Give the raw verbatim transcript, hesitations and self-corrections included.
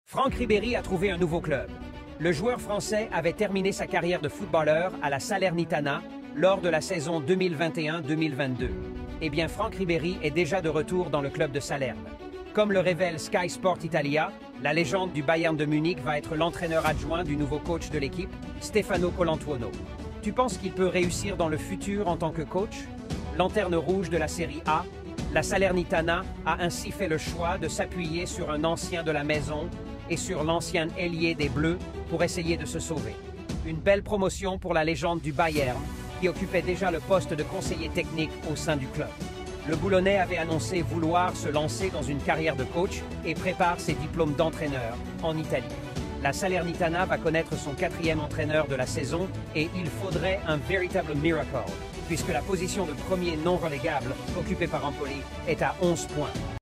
Franck Ribéry a trouvé un nouveau club. Le joueur français avait terminé sa carrière de footballeur à la Salernitana lors de la saison deux mille vingt et un deux mille vingt-deux. Eh bien, Franck Ribéry est déjà de retour dans le club de Salerne. Comme le révèle Sky Sport Italia, la légende du Bayern de Munich va être l'entraîneur adjoint du nouveau coach de l'équipe, Stefano Colantuono. Tu penses qu'il peut réussir dans le futur en tant que coach? Lanterne rouge de la Série A, la Salernitana a ainsi fait le choix de s'appuyer sur un ancien de la maison et sur l'ancien ailier des Bleus pour essayer de se sauver. Une belle promotion pour la légende du Bayern, qui occupait déjà le poste de conseiller technique au sein du club. Le Boulonnais avait annoncé vouloir se lancer dans une carrière de coach et prépare ses diplômes d'entraîneur en Italie. La Salernitana va connaître son quatrième entraîneur de la saison et il faudrait un véritable miracle, puisque la position de premier non relégable, occupée par Empoli, est à onze points.